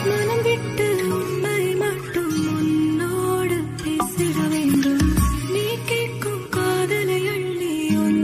மனம் விட்டு உண்மை மட்டும் உன்னோடு பேசிட வேண்டும். நீ கேட்கும் காதலை அள்ளி